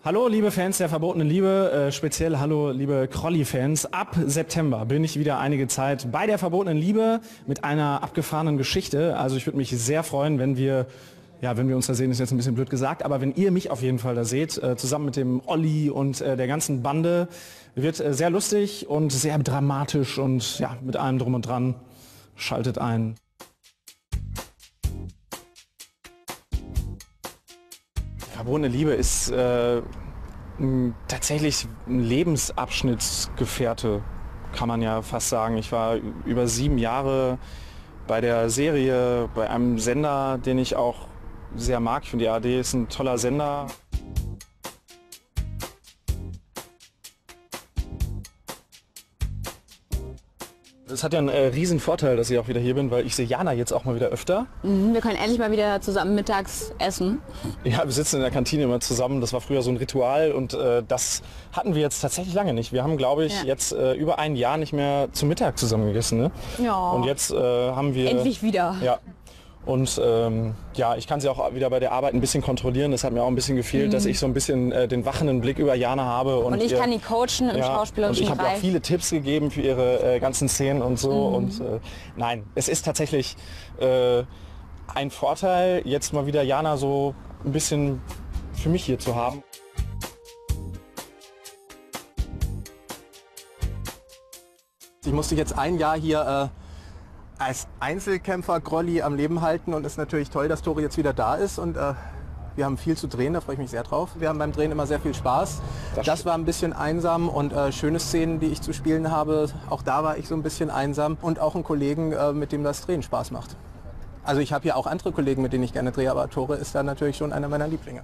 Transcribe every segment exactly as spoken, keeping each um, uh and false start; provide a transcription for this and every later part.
Hallo liebe Fans der verbotenen Liebe, äh, speziell hallo liebe Crolli-Fans. Ab September bin ich wieder einige Zeit bei der verbotenen Liebe mit einer abgefahrenen Geschichte. Also ich würde mich sehr freuen, wenn wir, ja, wenn wir uns da sehen, ist jetzt ein bisschen blöd gesagt, aber wenn ihr mich auf jeden Fall da seht, äh, zusammen mit dem Olli und äh, der ganzen Bande, wird äh, sehr lustig und sehr dramatisch und ja, mit allem drum und dran. Schaltet ein. Verbotene Liebe ist äh, m, tatsächlich ein Lebensabschnittsgefährte, kann man ja fast sagen. Ich war über sieben Jahre bei der Serie, bei einem Sender, den ich auch sehr mag. Ich finde, die A R D ist ein toller Sender. Es hat ja einen äh, riesen Vorteil, dass ich auch wieder hier bin, weil ich sehe Jana jetzt auch mal wieder öfter. Mhm, wir können endlich mal wieder zusammen mittags essen. Ja, wir sitzen in der Kantine immer zusammen. Das war früher so ein Ritual und äh, das hatten wir jetzt tatsächlich lange nicht. Wir haben, glaube ich, ja. jetzt äh, über ein Jahr nicht mehr zum Mittag zusammen gegessen. Ne? Ja. Und jetzt äh, haben wir... Endlich wieder. Ja. Und ähm, ja, ich kann sie auch wieder bei der Arbeit ein bisschen kontrollieren. Das hat mir auch ein bisschen gefehlt, mhm. dass ich so ein bisschen äh, den wachenden Blick über Jana habe. Und, und ich ihr, kann die coachen im ja, schauspielerischen Und ich habe auch viele Tipps gegeben für ihre äh, ganzen Szenen und so. Mhm. Und äh, nein, es ist tatsächlich äh, ein Vorteil, jetzt mal wieder Jana so ein bisschen für mich hier zu haben. Ich musste jetzt ein Jahr hier äh, als Einzelkämpfer Crolli am Leben halten und es ist natürlich toll, dass Tori jetzt wieder da ist und äh, wir haben viel zu drehen, da freue ich mich sehr drauf. Wir haben beim Drehen immer sehr viel Spaß. Das, das war ein bisschen einsam und äh, schöne Szenen, die ich zu spielen habe. Auch da war ich so ein bisschen einsam und auch einen Kollegen, äh, mit dem das Drehen Spaß macht. Also ich habe hier auch andere Kollegen, mit denen ich gerne drehe, aber Tore ist da natürlich schon einer meiner Lieblinge.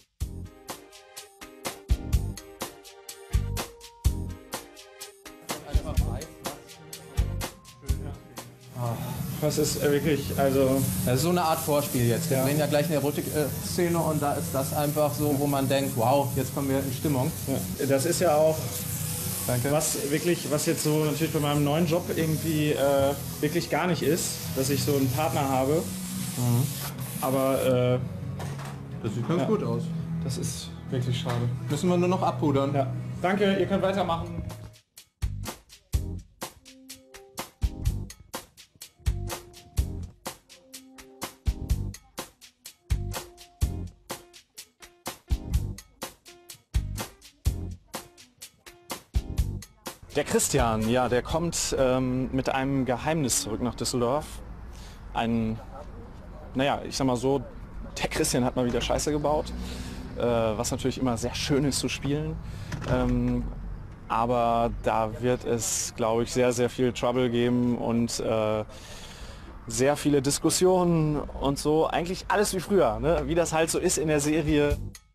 Das ist wirklich, also... Das ist so eine Art Vorspiel jetzt. Wir ja. sehen ja gleich eine Erotik-Szene und da ist das einfach so, wo man denkt, wow, jetzt kommen wir in Stimmung. Ja. Das ist ja auch, Danke. was wirklich, was jetzt so natürlich bei meinem neuen Job irgendwie äh, wirklich gar nicht ist, dass ich so einen Partner habe. Mhm. Aber äh, das sieht ganz ja, gut aus. Das ist wirklich schade. Müssen wir nur noch abpudern. Ja. Danke, ihr könnt weitermachen. Der Christian, ja, der kommt ähm, mit einem Geheimnis zurück nach Düsseldorf. Ein, naja, ich sag mal so, der Christian hat mal wieder Scheiße gebaut, äh, was natürlich immer sehr schön ist zu spielen. Ähm, aber da wird es, glaube ich, sehr, sehr viel Trouble geben und äh, sehr viele Diskussionen und so. Eigentlich alles wie früher, ne? Wie das halt so ist in der Serie.